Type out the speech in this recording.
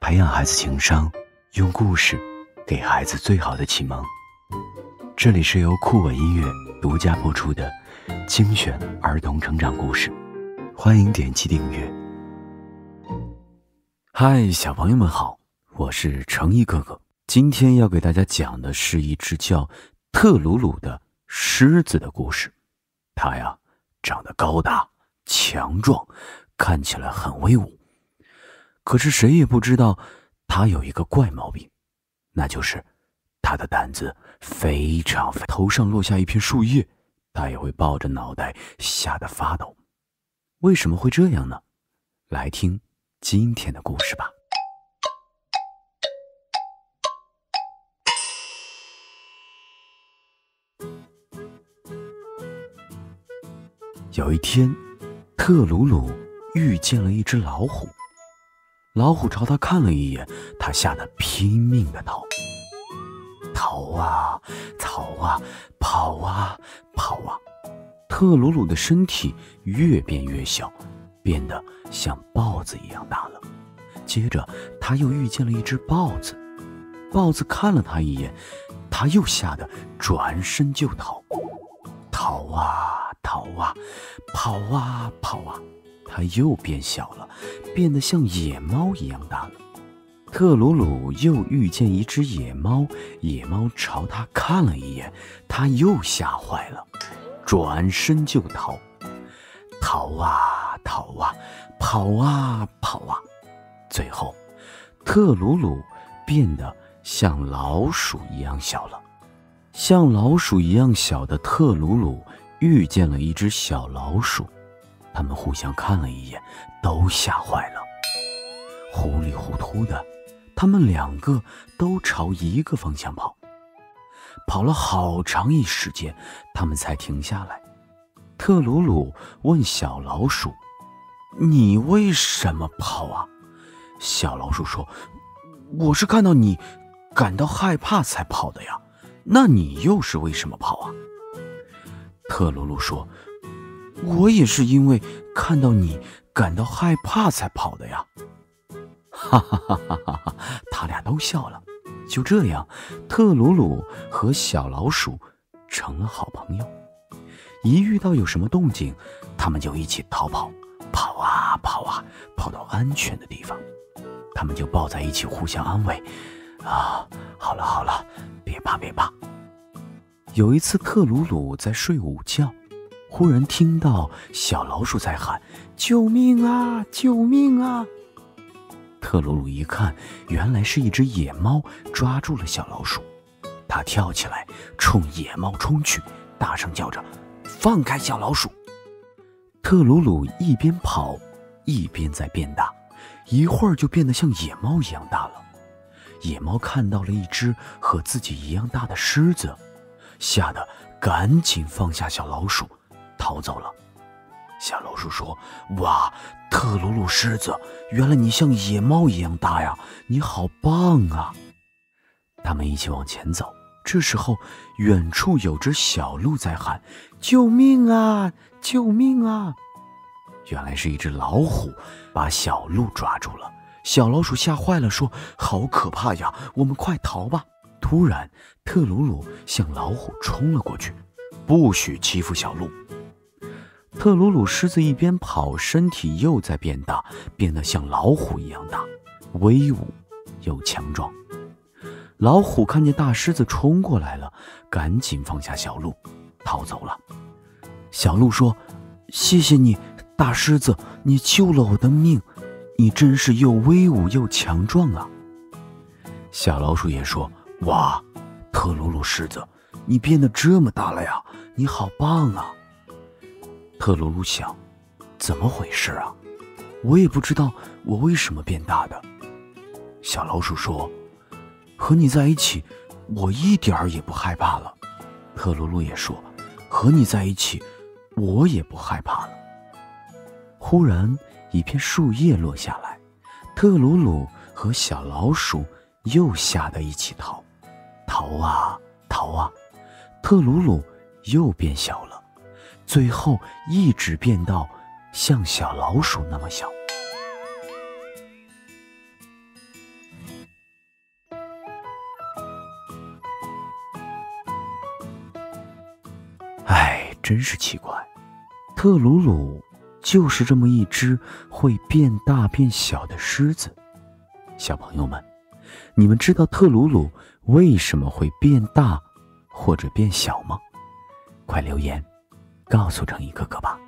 培养孩子情商，用故事给孩子最好的启蒙。这里是由酷吻音乐独家播出的精选儿童成长故事，欢迎点击订阅。嗨，小朋友们好，我是诚一哥哥。今天要给大家讲的是一只叫特鲁鲁的狮子的故事。它呀，长得高大强壮，看起来很威武。可是谁也不知道它有一个怪毛病，那就是它的胆子非常肥，头上落下一片树叶，它也会抱着脑袋吓得发抖。为什么会这样呢？来听今天的故事吧。有一天，特鲁鲁遇见了一只老虎。老虎朝他看了一眼，他吓得拼命地逃。逃啊逃啊，跑啊跑啊，特鲁鲁的身体越变越小，变得像豹子一样大了。接着他又遇见了一只豹子，豹子看了他一眼，他又吓得转身就逃。逃啊逃啊，跑啊跑啊，他又变小了，变得像野猫一样大了。特鲁鲁又遇见一只野猫，野猫朝他看了一眼，他又吓坏了，转身就逃。逃啊逃啊，跑啊跑啊，最后特鲁鲁变得像老鼠一样小了。像老鼠一样小的特鲁鲁遇见了一只小老鼠，他们互相看了一眼，都吓坏了。糊里糊涂的，他们两个都朝一个方向跑，跑了好长一时间，他们才停下来。特鲁鲁问小老鼠：“你为什么跑啊？”小老鼠说：“我是看到你感到害怕才跑的呀。那你又是为什么跑啊？”特鲁鲁说：“我也是因为看到你感到害怕才跑的呀。”哈哈哈哈哈哈！他俩都笑了。就这样，特鲁鲁和小老鼠成了好朋友。一遇到有什么动静，他们就一起逃跑，跑啊跑啊，跑到安全的地方。他们就抱在一起，互相安慰：“啊，好了好了，别怕别怕。”有一次，特鲁鲁在睡午觉，忽然听到小老鼠在喊：“救命啊！救命啊！”特鲁鲁一看，原来是一只野猫抓住了小老鼠。他跳起来，冲野猫冲去，大声叫着：“放开小老鼠！”特鲁鲁一边跑，一边在变大，一会儿就变得像野猫一样大了。野猫看到了一只和自己一样大的狮子，吓得赶紧放下小老鼠，逃走了。小老鼠说：“哇，特鲁鲁狮子，原来你像野猫一样大呀，你好棒啊！”他们一起往前走，这时候远处有只小鹿在喊：“救命啊！救命啊！”原来是一只老虎把小鹿抓住了。小老鼠吓坏了，说：“好可怕呀，我们快逃吧！”突然，特鲁鲁向老虎冲了过去，不许欺负小鹿。特鲁鲁狮子一边跑，身体又在变大，变得像老虎一样大，威武又强壮。老虎看见大狮子冲过来了，赶紧放下小鹿，逃走了。小鹿说：“谢谢你，大狮子，你救了我的命，你真是又威武又强壮啊。”小老鼠也说：“哇，特鲁鲁狮子，你变得这么大了呀，你好棒啊！”特鲁鲁想，怎么回事啊？我也不知道我为什么变大的。小老鼠说：“和你在一起，我一点儿也不害怕了。”特鲁鲁也说：“和你在一起，我也不害怕了。”忽然，一片树叶落下来，特鲁鲁和小老鼠又吓得一起逃。逃啊逃啊，特鲁鲁又变小了，最后一直变到像小老鼠那么小。 真是奇怪，特鲁鲁就是这么一只会变大变小的狮子。小朋友们，你们知道特鲁鲁为什么会变大或者变小吗？快留言告诉成一哥哥吧。